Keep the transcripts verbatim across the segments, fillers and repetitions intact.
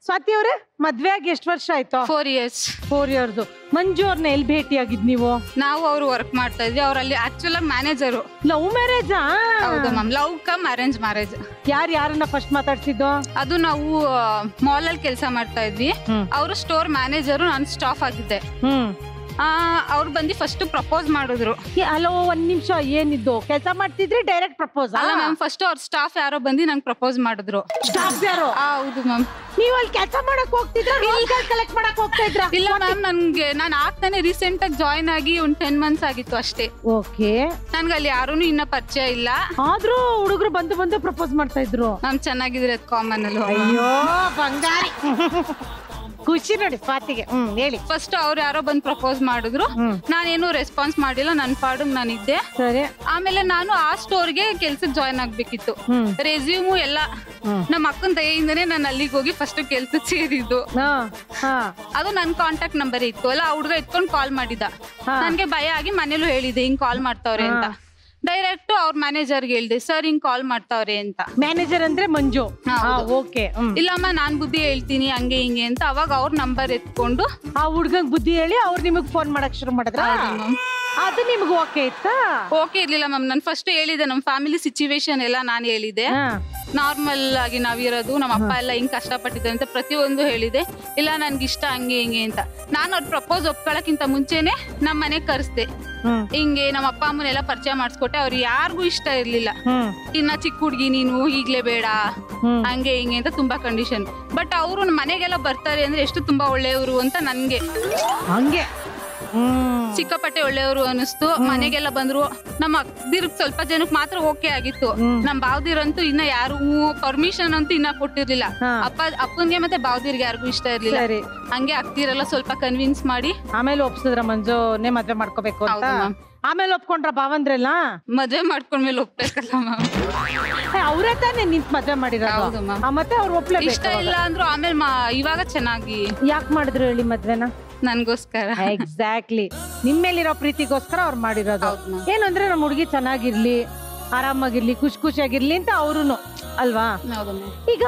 ಸ್ವಾತಿ ಅವ್ರೆ ಮದ್ವೆ ಆಗಿ ಎಷ್ಟು ವರ್ಷ ಆಯ್ತು? Four years four years. Manju ಅವ್ರನ್ನ ಎಲ್ಲಿ ಭೇಟಿ ಆಗಿದ್ ನೀವು? ನಾವು ಅವ್ರು ವರ್ಕ್ ಮಾಡ್ತಾ ಇದ್ವಿ. ಅವ್ರಲ್ಲಿ ಆಕ್ಚುಲ್ ಆಗಿ ಮ್ಯಾನೇಜರು. ಲವ್ ಮ್ಯಾರೇಜಾ? ಹೌದು ma'am, love cum arrange marriage. ಯಾರು ಯಾರನ್ನ ಫಸ್ಟ್ ಮಾತಾಡ್ಸಿದ್ದು? ಅದು ನಾವು ಮಾಲ್ ಅಲ್ಲಿ ಕೆಲಸ ಮಾಡ್ತಾ ಇದ್ವಿ. ಅವರು ಸ್ಟೋರ್ ಮ್ಯಾನೇಜರು, ನಾನು ಸ್ಟಾಫ್ ಆಗಿದ್ದೆ. ಹ್ಮ್ ಅವ್ರು ಬಂದು ಫಸ್ಟ್ ಪ್ರಪೋಸ್ ಮಾಡಿದ್ರು. ಹಲೋ ಒಂದ್ ನಿಮಿಷ, ಏನಿದ್ದು ಕೆಲಸ ಮಾಡ್ತಿದ್ರಿ ಡೈರೆಕ್ಟ್ ಪ್ರಪೋಸ್? ಅಲ್ಲ ಮ್ಯಾಮ್, ಫಸ್ಟ್ ಅವ್ರ ಸ್ಟಾಫ್ ಯಾರೋ ಬಂದು ನಂಗೆ ಪ್ರಪೋಸ್ ಮಾಡಿದ್ರು. ಸ್ಟಾಫ್ ಯಾರೋ? ಹೌದು ಮ್ಯಾಮ್. ನೀವು ಅಲ್ಲಿ ಕೆಲಸ ಮಾಡಕ್ ಹೋಗ್ತಿದ್ರ, ಕಲೆಕ್ಟ್ ಮಾಡಕ್ ಹೋಗ್ತಾ ಇದ್ರ? ಇಲ್ಲ ಮ್ಯಾಮ್, ನನ್ಗೆ ನಾನು ಆಗ್ತಾನೆ ರೀಸೆಂಟ್ ಆಗಿ ಜಾಯ್ನ್ ಆಗಿ ಒಂದ್ ಟೆನ್ ಮಂತ್ಸ್ ಆಗಿತ್ತು ಅಷ್ಟೇ. ಓಕೆ. ನನ್ಗೆ ಅಲ್ಲಿ ಯಾರೂನು ಇನ್ನ ಪರಿಚಯ ಇಲ್ಲ. ಆದ್ರೂ ಹುಡುಗರು ಬಂದು ಬಂದು ಪ್ರಪೋಸ್ ಮಾಡ್ತಾ ಇದ್ರು. ಮ್ಯಾಮ್ ಚೆನ್ನಾಗಿದ್ರೆ ಅದು ಕಾಮನ್ ಅಲ್ವಾ? ಅಯ್ಯೋ ಬಂಗಾರಿ, ಖುಷಿ ನೋಡಿ ಸ್ವಾತಿಗೆ. ಹ್ಮ್ ಹೇಳಿ. ಫಸ್ಟ್ ಅವ್ರು ಯಾರೋ ಬಂದ್ ಪ್ರಪೋಸ್ ಮಾಡಿದ್ರು. ನಾನೇನು ರೆಸ್ಪಾನ್ಸ್ ಮಾಡಿಲ್ಲ, ನನ್ ಪಾಡಿಗೆ ನಾನಿದ್ದೆ. ಸರಿ. ಆಮೇಲೆ ನಾನು ಆ ಸ್ಟೋರ್ಗೆ ಕೆಲ್ಸಕ್ಕೆ ಜಾಯ್ನ್ ಆಗ್ಬೇಕಿತ್ತು. ರೆಸ್ಯೂಮು ಎಲ್ಲ ನಮ್ಮ ಅಕ್ಕನ ದಯೆಯಿಂದನೇ ನಾನು ಅಲ್ಲಿಗೆ ಹೋಗಿ ಫಸ್ಟ್ ಕೆಲ್ಸಕ್ಕೆ ಸೇರಿದ್ದು. ಅದು ನನ್ ಕಾಂಟ್ಯಾಕ್ಟ್ ನಂಬರ್ ಇತ್ತು ಅಲ್ಲ, ಆ ಹುಡುಗ ಇಟ್ಕೊಂಡು ಕಾಲ್ ಮಾಡಿದ. ನನ್ಗೆ ಭಯ ಆಗಿ ಮನೇಲೂ ಹೇಳಿದೆ ಹಿಂಗ್ ಕಾಲ್ ಮಾಡ್ತಾವ್ರೆ ಅಂತ. ಡೈರೆಕ್ಟ್ ಅವ್ರ ಮ್ಯಾನೇಜರ್ಗೆ ಹೇಳ್ದೆ, ಸರ್ ಹಿಂಗ್ ಕಾಲ್ ಮಾಡ್ತಾವ್ರೆ ಅಂತ. ಮ್ಯಾನೇಜರ್ ಅಂದ್ರೆ ಮಂಜು? ಓಕೆ. ಇಲ್ಲಮ್ಮ ನಾನ್ ಬುದ್ಧಿ ಹೇಳ್ತೀನಿ ಹಂಗೆ ಹಿಂಗೆ ಅಂತ. ಅವಾಗ ಅವ್ರ ನಂಬರ್ ಎತ್ಕೊಂಡು ಆ ಹುಡ್ಗಂಗ್ ಬುದ್ಧಿ ಹೇಳಿ ಅವ್ರು ನಿಮಗ್ ಫೋನ್ ಮಾಡಕ್ ಶುರು ಮಾಡಿದ್ರ? ಅದು ನಿಮ್ಗೆ ಓಕೆ ಇತ್ತಾ? ಓಕೆ ಇರ್ಲಿಲ್ಲ ಮ್ಯಾಮ್. ನಾನು ಫಸ್ಟ್ ಹೇಳಿದೆ ನಮ್ ಫ್ಯಾಮಿಲಿ ಸಿಚುವೇಶನ್ ಎಲ್ಲ ನಾನು ಹೇಳಿದೆ. ನಾರ್ಮಲ್ ಆಗಿ ನಾವಿರೋದು, ನಮ್ಮ ಅಪ್ಪ ಎಲ್ಲ ಹಿಂಗ್ ಕಷ್ಟಪಟ್ಟಿದ್ದೆ ಅಂತ ಪ್ರತಿಯೊಂದು ಹೇಳಿದೆ. ಇಲ್ಲ ನನ್ಗೆ ಇಷ್ಟ ಹಂಗೆ ಹಿಂಗೆ ಅಂತ. ನಾನು ಅವ್ರ ಪ್ರಪೋಸ್ ಒಪ್ಕೊಳಕ್ಕಿಂತ ಮುಂಚೆನೆ ನಮ್ಮ ಮನೆಗ್ ಕರ್ಸ್ದೆ. ಹಿಂಗೆ ನಮ್ಮ ಅಪ್ಪ ಅಮ್ಮನೆಲ್ಲ ಪರಿಚಯ ಮಾಡಿಸ್ಕೊಟ್ಟೆ. ಅವ್ರು ಯಾರಿಗೂ ಇಷ್ಟ ಇರ್ಲಿಲ್ಲ. ಇನ್ನ ಚಿಕ್ಕ ಹುಡ್ಗಿ ನೀನು ಈಗ್ಲೇ ಬೇಡ ಹಂಗೆ ಹಿಂಗೆ ಅಂತ ತುಂಬಾ ಕಂಡೀಷನ್. ಬಟ್ ಅವರು ಮನೆಗೆಲ್ಲ ಬರ್ತಾರೆ ಅಂದ್ರೆ ಎಷ್ಟು ತುಂಬಾ ಒಳ್ಳೆಯವರು ಅಂತ ನನ್ಗೆ ಹಂಗೆ ಸಿಕ್ಕಾಪಟ್ಟೆ ಒಳ್ಳೆಯವರು ಅನಿಸ್ತು. ಮನೆಗೆಲ್ಲ ಬಂದ್ರು. ನಮ್ಮ ಅಕ್ಕದಿರ್ ಸ್ವಲ್ಪ ಜನಕ್ಕೆ ಮಾತ್ರ ಓಕೆ ಆಗಿತ್ತು. ನಮ್ ಬಾವ್ದಿರಂತೂ ಇನ್ನ ಯಾರು ಪರ್ಮಿಷನ್ ಅಂತೂ ಇನ್ನ ಕೊಟ್ಟಿರ್ಲಿಲ್ಲ. ಅಪ್ಪ ಅಪ್ಪನ್ಗೆ ಮತ್ತೆ ಬಾವ್ದಿರ್ಗೆ ಯಾರಿಗೂ ಇಷ್ಟ ಇರ್ಲಿಲ್ಲ. ಹಂಗೆ ಅಕ್ತಿರೆಲ್ಲ ಸ್ವಲ್ಪ ಕನ್ವಿನ್ಸ್ ಮಾಡಿ ಆಮೇಲೆ ಒಪ್ಸಿದ್ರ ಮಂಜುನೇ ಮದ್ವೆ ಮಾಡ್ಕೋಬೇಕು ಅಂತ. ಆಮೇಲೆ ಒಪ್ಕೊಂಡ್ರ ಭಾವಂದ್ರೆಲ್ಲ? ಮದ್ವೆ ಮಾಡ್ಕೊಂಡ್ಮೇಲೆ ಒಪ್ಬೇಕಲ್ಲ ಮ್ಯಾಮ್. ಅವ್ರೇ ತಾನೇ ನಿಂತ್ ಮದ್ವೆ ಮಾಡಿರೋದು. ಮತ್ತೆ ಅವ್ರು ಒಪ್ಲೇ ಇಷ್ಟ ಇಲ್ಲ ಅಂದ್ರು. ಆಮೇಲೆ ಇವಾಗ ಚೆನ್ನಾಗಿ ಯಾಕೆ ಮಾಡಿದ್ರು ಹೇಳಿ ಮದ್ವೆನ? ನನ್ಗೋಸ್ಕರ. ಎಕ್ಸಾಕ್ಟ್ಲಿ, ನಿಮ್ ಮೇಲಿರೋ ಪ್ರೀತಿಗೋಸ್ಕರ ಅವ್ರು ಮಾಡಿರೋದು. ಏನಂದ್ರೆ ನಮ್ ಹುಡುಗಿ ಚೆನ್ನಾಗಿರ್ಲಿ, ಆರಾಮಾಗಿರ್ಲಿ, ಖುಷಿ ಖುಷಿಯಾಗಿರ್ಲಿ ಅಂತ ಅವ್ರುನು ಅಲ್ವಾ? ಈಗ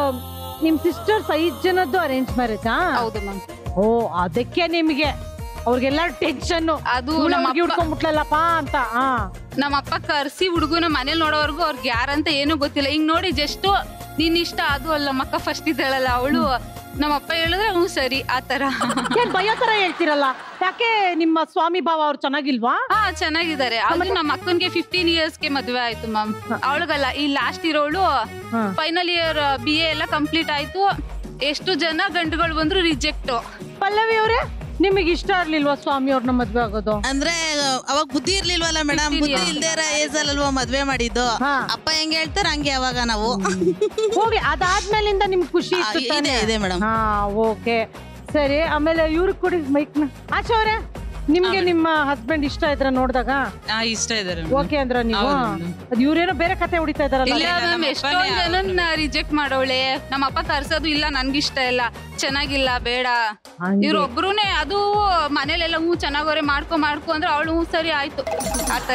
ನಿಮ್ ಸಿಸ್ಟರ್ಸ್ ಐದ್ ಜನದ್ದು ಅರೇಂಜ್ ಮ್ಯಾರೇಜಾ? ಹೌದು ಮ್ಯಾಮ್. ಓ ಅದಕ್ಕೆ ನಿಮ್ಗೆ ಅವ್ರಿಗೆಲ್ಲ ಟೆನ್ಷನ್, ಅದು ಹುಡ್ಕೊಂಡ್ಬಿಟ್ಲಲ್ಲಪ್ಪ ಅಂತ. ನಮ್ಮ ಅಪ್ಪ ಕರ್ಸಿ ಹುಡುಗನ ಮನೇಲಿ ನೋಡೋವರ್ಗು ಅವ್ರಿಗೆ ಯಾರಂತ ಏನು ಗೊತ್ತಿಲ್ಲ. ಹಿಂಗ್ ನೋಡಿ ಜಸ್ಟ್ ನೀನ್ ಇಷ್ಟ ಅದು ಅಲ್ಲ ಮಕ್ಕ ಫಸ್ಟ್ ಇದ್ದಾಳಲ್ಲ ಅವಳು. ನಮ್ಮಪ್ಪ ಹೇಳಿದ್ರೆ ಹ್ಞೂ ಸರಿ ಆತರ. ಏನ್ ಭಯ ತರ ಹೇಳ್ತಿರಲ್ಲ, ಯಾಕೆ ನಿಮ್ಮ ಸ್ವಾಮಿ ಭಾವ ಅವ್ರು ಚೆನ್ನಾಗಿಲ್ವಾ? ಹಾ ಚೆನ್ನಾಗಿದ್ದಾರೆ. ಆಮೇಲೆ ನಮ್ಮ ಅಕ್ಕನ್ಗೆ ಫಿಫ್ಟೀನ್ ಇಯರ್ಸ್ಗೆ ಮದ್ವೆ ಆಯ್ತು ಮ್ಯಾಮ್. ಅವಳಿಗಲ್ಲ, ಈ ಲಾಸ್ಟ್ ಇರೋಳು ಫೈನಲ್ ಇಯರ್ ಬಿ ಎ ಎಲ್ಲ ಕಂಪ್ಲೀಟ್ ಆಯ್ತು. ಎಷ್ಟು ಜನ ಗಂಡುಗಳು ಬಂದ್ರು ರಿಜೆಕ್ಟ್. ಪಲ್ಲವಿ ಅವ್ರೆ, ನಿಮಗೆ ಇಷ್ಟ ಇರ್ಲಿಲ್ವಾ ಸ್ವಾಮಿ ಅವ್ರನ್ನ ಮದ್ವೆ ಆಗೋದು? ಅಂದ್ರೆ ಅವಾಗ ಬುದ್ಧಿ ಇರ್ಲಿಲ್ವಲ್ಲ ಮೇಡಮ್, ಬುದ್ಧಿ ಇಲ್ದೇ ಇರೋ ಏಜ್ ಅಲ್ವಾ ಮದ್ವೆ ಮಾಡಿದ್ದು. ಅಪ್ಪ ಹೆಂಗ್ ಹೇಳ್ತಾರ ಹಂಗೆ ಅವಾಗ ನಾವು ಹೋಗಿ ಅದಾದ್ಮೇಲಿಂದ ನಿಮ್ಗೆ ಖುಷಿ ಇದೆ ಮೇಡಮ್. ಹಾ ಓಕೆ ಸರಿ. ಆಮೇಲೆ ಇವ್ರಿಗೆ ಕೊಡಿ ಮೈಕ್ನ. ಆಶಾ ಅವ್ರೆ, ನಿಮ್ಗೆ ನಿಮ್ಮ ಹಸ್ಬೆಂಡ್ ಇಷ್ಟ ಇದ್ರ ನೋಡಿದಾಗ? ಇಷ್ಟ ಇದಾರೆ. ಓಕೆ ಅಂದ್ರ ನೀವು? ಅದ್ ಇವ್ರೇನೋ ಬೇರೆ ಕತೆ ಹೊಡಿತಾ ಇದಾರಲ್ಲ. ಎಷ್ಟೊಂದ್ ಜನ ರಿಜೆಕ್ಟ್ ಮಾಡೋಳೆ. ನಮ್ಮ ಅಪ್ಪ ಕರ್ಸೋದು ಇಲ್ಲ ನನ್ಗಿಷ್ಟ ಇಲ್ಲ, ಚೆನ್ನಾಗಿಲ್ಲ ಬೇಡ. ಇವ್ರೊಬ್ರುನೇ ಅದು ಮನೇಲೆಲ್ಲ ಹೂ ಚೆನ್ನಾಗವ್ರೆ ಮಾಡ್ಕೊ ಮಾಡ್ಕೊ ಅಂದ್ರೆ ಅವಳು ಹೂ ಸರಿ ಆಯ್ತು ಆತರ.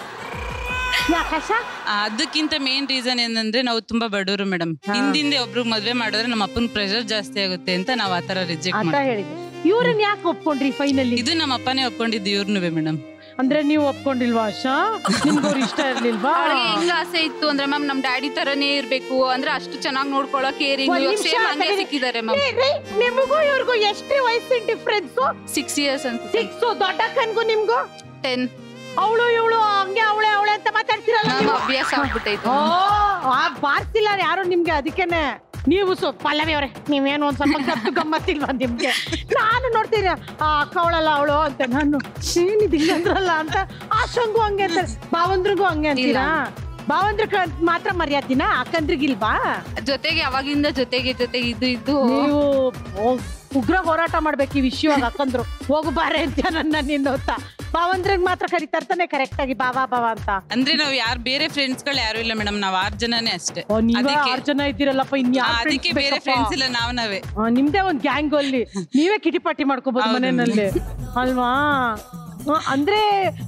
ಅದಕ್ಕಿಂತ ಮೇನ್ ರೀಸನ್ ಏನಂದ್ರೆ ನಾವು ತುಂಬಾ ಬಡವರು ಮೇಡಮ್. ಹಿಂದಿಂದೆ ಒಬ್ರು ಮದ್ವೆ ಮಾಡಿದ್ರೆ ನಮ್ಮ ಅಪ್ಪನ ಪ್ರೆಷರ್ ಜಾಸ್ತಿ ಆಗುತ್ತೆ ಅಂತ ನಾವ್ ಆತರ ರಿಜೆಕ್ಟ್ ಮಾಡಿ. ಇವ್ರನ್ನ ಯಾಕೆ ಒಪ್ಕೊಂಡ್ರಿ ಫೈನಲಿ? ಇದು ನಮ್ಮ ಅಪ್ಪನೇ ಒಪ್ಕೊಂಡಿದ್ದು ಇವ್ರನ್ನುವೆ ಮೇಡಮ್. ಅಂದ್ರೆ ನೀವು ಒಪ್ಕೊಂಡಿಲ್ವಾ ಆಶಾ? ನಿಮ್ಗವ್ರು ಇಷ್ಟ ಇರ್ಲಿಲ್ವಾ? ಹೆಂಗ ಆಸೆ ಇತ್ತು ಅಂದ್ರೆ ಮ್ಯಾಮ್ ನಮ್ ಡ್ಯಾಡಿ ತರನೇ ಇರ್ಬೇಕು ಅಂದ್ರೆ ಅಷ್ಟು ಚೆನ್ನಾಗಿ ನೋಡ್ಕೊಳ್ಳೋ ಕೇರಿಂಗ್ ಹಂಗೆ ಸಿಕ್ಕಿದ್ದಾರೆ ಮ್ಯಾಮ್. ನಿಮಗೂ ಇವ್ರಿಗೂ ಎಷ್ಟು ವಯಸ್ಸಿನ ಡಿಫ್ರೆನ್ಸ್? ಸಿಕ್ಸ್ ಇಯರ್ಸ್ ಅಂತ. ಸಿಕ್ಸ್. ದೊಡ್ಡಕ್ಕನ್ಗೂ ನಿಮ್ಗೂ ಟೆನ್. ಅವಳು ಇವಳು ಹಂಗೆ ಅವಳೆ ಅವಳೆ ಅಂತ ಮಾತಾಡ್ತಿರಲ್ಲ. ಅಭ್ಯಾಸ ಆಗ್ಬಿಟ್ಟೈತು. ಬಾರ್ತಿಲ್ಲ ಯಾರು ನಿಮ್ಗೆ, ಅದಕ್ಕೇನೆ ನೀವು ಸ್ವಲ್ಪ ಪಲ್ಲವಿ ಅವ್ರೆ ನೀವೇನು ಒಂದ್ ಸ್ವಲ್ಪ ಗತ್ತು ಗಮ್ಮತ್ತಿಲ್ವಾ ನಿಮ್ಗೆ? ನಾನು ನೋಡ್ತೀನಿ ಆ ಅಕ್ಕ ಅವಳಲ್ಲ ಅವಳು ಅಂತ, ನಾನು ಏನಿದ್ ಹಿಂಗಂದ್ರಲ್ಲ ಅಂತ. ಆಶಂಗೂ ಹಂಗೆ ಅಂತಾರೆ, ಭಾವಂದ್ರಿಗೂ ಹಂಗೆ ಅಂತೀರಾ? ಭಾವಂದ್ರ ಮಾತ್ರ ಮರ್ಯಾದಿನ, ಅಕ್ಕಂದ್ರಿಗಿಲ್ವಾ? ಜೊತೆಗೆ ಅವಾಗಿಂದ ಜೊತೆಗೆ ಜೊತೆಗೆ ಇದ್ದು ಇದ್ದು ನೀವು ಉಗ್ರ ಹೋರಾಟ ಮಾಡ್ಬೇಕು ಈ ವಿಷಯವಾಗ. ಅಕ್ಕಂದ್ರು ಹೋಗು ಬಾರೆ ಅಂತ ನನ್ನ ನಿನ್ನ ಭಾವಂದ್ರಿಗೆ ಮಾತ್ರ ಕರಿತಾ ಇರ್ತಾನೆ ಕರೆಕ್ಟ್ ಆಗಿ ಬಾವಾ ಬಾವಾ ಅಂತ. ಅಂದ್ರೆ ನಾವ್ ಯಾರು ಬೇರೆ ಫ್ರೆಂಡ್ಸ್ ಗಳು ಯಾರು ಇಲ್ಲ ಮೇಡಮ್, ನಾವ್ ಆರ್ ಜನನೇ ಅಷ್ಟೇ. ಆರ್ ಜನ ಇದ್ದೀರಲ್ಲಪ್ಪ, ಅದಕ್ಕೆ ಬೇರೆ ಫ್ರೆಂಡ್ಸ್ ಇಲ್ಲ, ನಾವ್ ನಾವೇ. ನಿಮ್ದೇ ಒಂದ್ ಗ್ಯಾಂಗ್ ಅಲ್ಲಿ ನೀವೇ ಕಿಟಿಪಾಟಿ ಮಾಡ್ಕೋಬಹುದು ಮನೆಯಲ್ಲಿ ಅಲ್ವಾ? ಅಂದ್ರೆ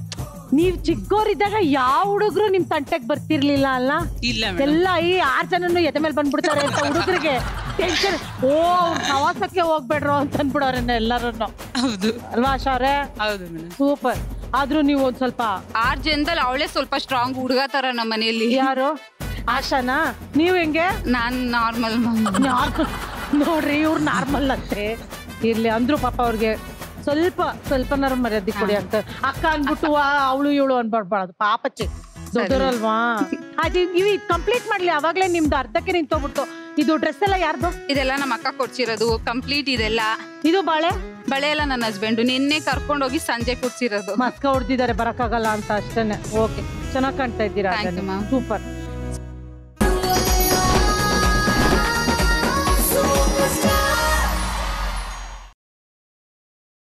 ನೀವ್ ಚಿಕ್ಕೋರಿದ್ದಾಗ ಯಾವ ಹುಡುಗರು ನಿಮ್ ತಂಟೆಗ್ ಬರ್ತಿರ್ಲಿಲ್ಲ ಅಲ್ಲ? ಇಲ್ಲ ಎಲ್ಲ ಈ ಆರ್ ಜನನು ಎದೆ ಮೇಲೆ ಬಂದ್ಬಿಡ್ತಾರೆ ಅಂತ ಹುಡುಗರಿಗೆ ಟೆನ್ಷನ್. ಓ ಪ್ರವಾಸಕ್ಕೆ ಹೋಗ್ಬೇಡ್ರು ಅಂತ ಅನ್ಬಿಡೋರನ್ನ ಎಲ್ಲರನ್ನು. ಹೌದು ಅಲ್ವಾ ಆಶಾವ್ರೆ? ಹೌದು ಮೇಡಮ್. ಸೂಪರ್. ಆದ್ರೂ ನೀವು ಒಂದ್ ಸ್ವಲ್ಪ ಆರ್ ಜನದಲ್ಲಿ ಅವಳೇ ಸ್ವಲ್ಪ ಸ್ಟ್ರಾಂಗ್ ಹುಡುಗ ತರ ನಮ್ಮ ಮನೆಯಲ್ಲಿ. ಯಾರು? ಆಶಾನಾ? ನೀವ್ ಹೆಂಗೆ? ನಾನ್ ನಾರ್ಮಲ್. ನೋಡ್ರಿ ಇವ್ರು ನಾರ್ಮಲ್ ಅಂತೆ. ಇರ್ಲಿ ಅಂದ್ರು ಪಾಪ ಅವ್ರಿಗೆ ಸ್ವಲ್ಪ ಸ್ವಲ್ಪನಾರು ಮರ್ಯಾದೆ ಕೊಡಿ ಅಂತ. ಅಕ್ಕ ಅನ್ಬಿಟ್ಟು ಅವಳು ಇವಳು ಅನ್ಬಾರ್ದು, ಪಾಪಚ್ಚಿ ದೊಡ್ಡರಲ್ವಾ? ಅದು ಇವು ಕಂಪ್ಲೀಟ್ ಮಾಡ್ಲಿ, ಅವಾಗ್ಲೇ ನಿಮ್ದು ಅರ್ಧಕ್ಕೆ ನಿಂತೋಗ್ಬಿಟ್ಟು. ಇದು ಡ್ರೆಸ್ ಎಲ್ಲ ಯಾರ್ದು? ಇದೆಲ್ಲ ನಮ್ಮ ಅಕ್ಕ ಕೊಡ್ಸಿರೋದು ಕಂಪ್ಲೀಟ್. ಇದೆಲ್ಲ ಇದು ಬಾಳೆ ಬಳೆ ಎಲ್ಲ ನನ್ನ ಹಸ್ಬೆಂಡ್ ನಿನ್ನೆ ಕರ್ಕೊಂಡೋಗಿ ಸಂಜೆ ಕೊಡ್ಸಿರೋದು. ಮಸ್ಕ ಹೊಡ್ದಿದ್ದಾರೆ, ಬರಕ್ಕಾಗಲ್ಲ ಅಂತ ಅಷ್ಟೇನೆ. ಓಕೆ, ಚೆನ್ನಾಗ್ ಕಾಣ್ತಾ ಇದ್ದೀರಾ. ಸೂಪರ್.